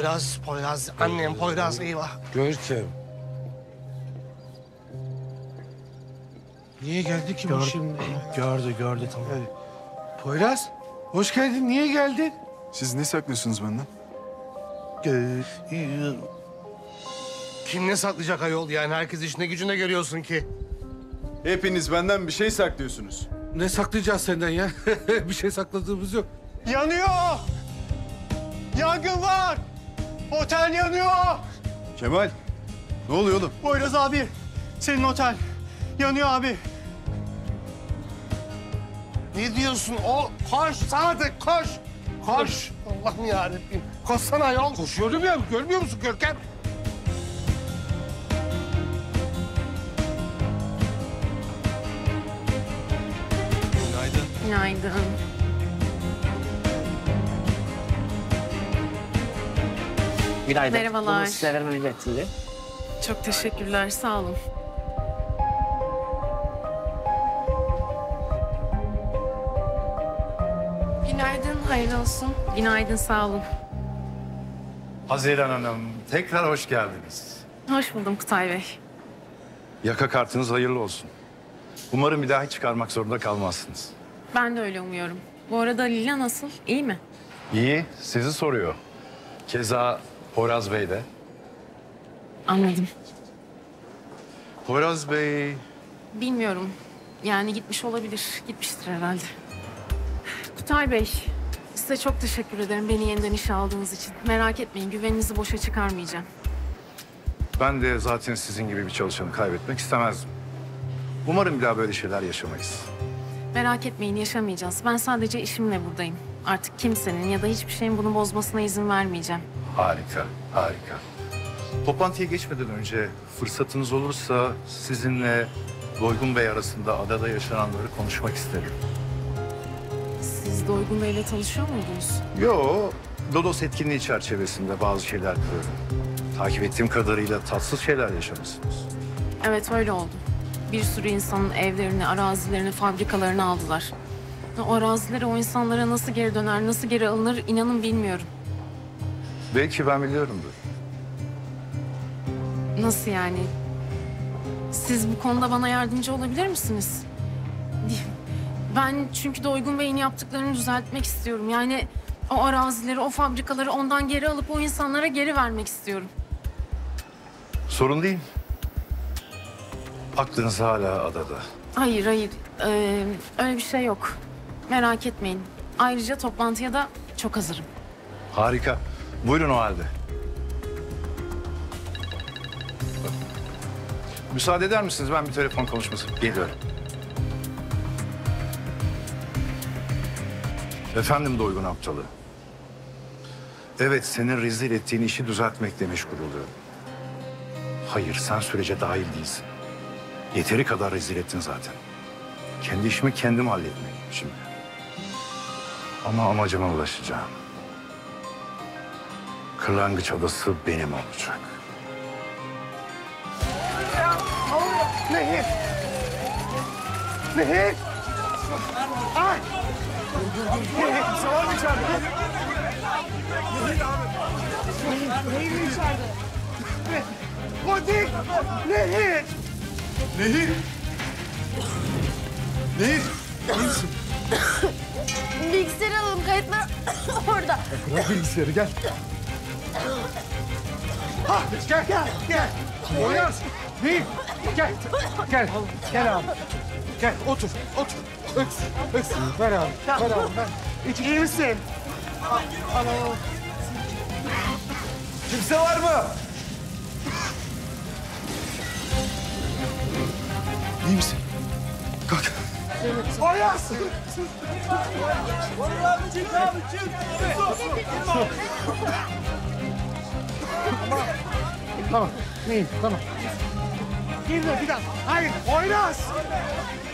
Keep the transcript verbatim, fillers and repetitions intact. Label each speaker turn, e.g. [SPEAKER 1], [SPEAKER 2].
[SPEAKER 1] Poyraz, Poyraz. Annem Poyraz, eyvah.
[SPEAKER 2] Görkem. Niye geldi ki bu
[SPEAKER 1] Gördü,
[SPEAKER 2] şimdi?
[SPEAKER 1] gördü, gördü tamam.
[SPEAKER 2] Evet. Poyraz, hoş geldin. Niye geldin?
[SPEAKER 3] Siz ne saklıyorsunuz benden?
[SPEAKER 1] Ee, Kim ne saklayacak ayol? Yani herkes işine gücüne görüyorsun ki.
[SPEAKER 3] Hepiniz benden bir şey saklıyorsunuz.
[SPEAKER 2] Ne saklayacağız senden ya? Bir şey sakladığımız yok.
[SPEAKER 4] Yanıyor! Yangın var! Otel yanıyor!
[SPEAKER 3] Kemal, ne oluyor oğlum?
[SPEAKER 4] Poyraz abi, senin otel. Yanıyor abi.
[SPEAKER 1] Ne diyorsun? O koş Sadık koş. Koş. Allah'ım yarabbim. Koşsana ayol.
[SPEAKER 2] Koşuyorum ya, görmüyor musun Görkem?
[SPEAKER 3] Günaydın.
[SPEAKER 5] Günaydın.
[SPEAKER 6] Günaydın.
[SPEAKER 5] Merhabalar.
[SPEAKER 6] Bunu size vermem iletildi.
[SPEAKER 5] Çok teşekkürler, sağ olun. Günaydın, hayırlı olsun. Günaydın, sağ olun.
[SPEAKER 7] Haziran Hanım, tekrar hoş geldiniz.
[SPEAKER 5] Hoş buldum Kutay Bey.
[SPEAKER 7] Yaka kartınız hayırlı olsun. Umarım bir daha hiç çıkarmak zorunda kalmazsınız.
[SPEAKER 5] Ben de öyle umuyorum. Bu arada Lila nasıl, iyi mi?
[SPEAKER 7] İyi, sizi soruyor. Keza Poyraz Bey de.
[SPEAKER 5] Anladım.
[SPEAKER 7] Poyraz Bey,
[SPEAKER 5] Bilmiyorum. Yani gitmiş olabilir, gitmiştir herhalde. Kutay Bey, size çok teşekkür ederim beni yeniden işe aldığınız için. Merak etmeyin, güveninizi boşa çıkarmayacağım.
[SPEAKER 7] ben de zaten sizin gibi bir çalışanı kaybetmek istemezdim. Umarım bir daha böyle şeyler yaşamayız.
[SPEAKER 5] Merak etmeyin, yaşamayacağız. Ben sadece işimle buradayım. Artık kimsenin ya da hiçbir şeyin bunu bozmasına izin vermeyeceğim.
[SPEAKER 7] Harika, harika. Toplantıya geçmeden önce fırsatınız olursa sizinle Doygun Bey arasında adada yaşananları konuşmak isterim.
[SPEAKER 5] Siz Doygun Bey'le tanışıyor muydunuz?
[SPEAKER 7] Yo, Lodos etkinliği çerçevesinde bazı şeyler biliyorum. Takip ettiğim kadarıyla tatsız şeyler yaşamışsınız.
[SPEAKER 5] Evet, öyle oldu. Bir sürü insanın evlerini, arazilerini, fabrikalarını aldılar. O arazileri o insanlara nasıl geri döner, nasıl geri alınır inanın bilmiyorum.
[SPEAKER 7] Belki ben biliyorumdur.
[SPEAKER 5] Nasıl yani? Siz bu konuda bana yardımcı olabilir misiniz? Ben çünkü Doygun Bey'in yaptıklarını düzeltmek istiyorum. Yani o arazileri, o fabrikaları ondan geri alıp o insanlara geri vermek istiyorum.
[SPEAKER 7] Sorun değil. Aklınız hala adada.
[SPEAKER 5] Hayır, hayır. Ee, öyle bir şey yok. Merak etmeyin. Ayrıca toplantıya da çok hazırım.
[SPEAKER 7] Harika. Buyurun o halde. Müsaade eder misiniz? Ben bir telefon konuşması geliyorum. Efendim Doygun Aptalı. Evet, senin rezil ettiğin işi düzeltmekle meşgul oluyorum. Hayır, sen sürece dahil değilsin. Yeteri kadar rezil ettin zaten. Kendi işimi kendim halletmeliyim şimdi. Ama amacıma ulaşacağım. Kırlangıç adası benim olacak.
[SPEAKER 1] Nehir! Nehir! Ay! Nehir, kimse var mı içeride? Nehir, Nehir mi içeride? O değil! Nehir!
[SPEAKER 3] Nehir! Nehir! İyi misin?
[SPEAKER 8] Bilgisayarı alalım, kayıtlar orada.
[SPEAKER 3] Bırak bilgisayarı, gel.
[SPEAKER 1] Ha, gel, gel, gel! Poyraz! Nehir! Gel, gel, gel abi. Gel, otur, otur. Öks, öks. Ver abi, ver abi, ver. İç, iyi misin? Al, al, al.
[SPEAKER 3] Kimse var mı? İyi misin? Kalk.
[SPEAKER 1] Poyraz! Tamam, Nehir, tamam. Girme bir daha. Hayır, Poyraz!